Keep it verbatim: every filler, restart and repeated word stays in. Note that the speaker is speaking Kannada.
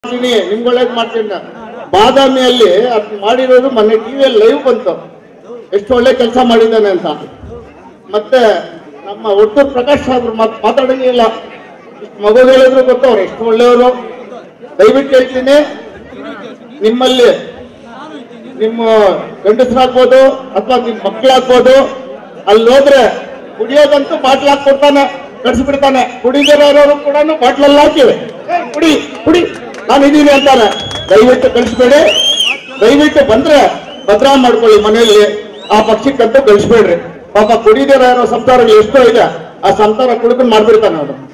ನಿಮ್ಗೆ ಒಳ್ಳೇದು ಮಾಡ್ತೀನಿ ನಾನು. ಬಾದಾಮಿಯಲ್ಲಿ ಅದು ಮಾಡಿರೋದು ಮೊನ್ನೆ ಟಿವಿಯಲ್ಲಿ ಲೈವ್ ಬಂತು, ಎಷ್ಟು ಒಳ್ಳೆ ಕೆಲಸ ಮಾಡಿದ್ದಾನೆ ಅಂತ. ಮತ್ತೆ ನಮ್ಮ ಒಟ್ಟೂರು ಪ್ರಕಾಶ್ ಸಾಹೇಬ್ರು ಮಾತಾಡಂಗೇ ಇಲ್ಲ, ಇಷ್ಟು ಮಗು ಹೇಳಿದ್ರು ಗೊತ್ತು ಅವ್ರು ಎಷ್ಟು ಒಳ್ಳೆಯವರು. ದಯವಿಟ್ಟು ಹೇಳ್ತೀನಿ, ನಿಮ್ಮಲ್ಲಿ ನಿಮ್ಮ ಗಂಡಸರಾಗ್ಬೋದು ಅಥವಾ ನಿಮ್ಮ ಮಕ್ಕಳಾಗ್ಬೋದು, ಅಲ್ಲಿ ಹೋದ್ರೆ ಕುಡಿಯೋದಂತೂ ಬಾಟ್ಲ್ ಹಾಕಿ ಕೊಡ್ತಾನೆ, ಕಟ್ಸಿಬಿಡ್ತಾನೆ. ಕುಡಿದಿರೋರು ಕೂಡ ಬಾಟ್ಲಲ್ಲಿ ಹಾಕಿವೆ, ಕುಡಿ ಕುಡಿ ನಾನು ಇದೀನಿ ಅಂತಾನೆ. ದಯವಿಟ್ಟು ಕಳಿಸ್ಬೇಡಿ, ದಯವಿಟ್ಟು ಬಂದ್ರೆ ಭದ್ರಾ ಮಾಡ್ಕೊಳ್ಳಿ ಮನೆಯಲ್ಲಿ, ಆ ಪಕ್ಷಕ್ಕಂತೂ ಕಳಿಸ್ಬೇಡ್ರಿ. ಪಾಪ ಕುಡಿದಿರೋ ಸಂಸಾರಗಳು ಎಷ್ಟೋ ಇದೆ, ಆ ಸಂಸಾರ ಕುಡ್ಕೊಂಡು ಮಾಡ್ಬಿಡ್ತಾನೆ ಅವನು.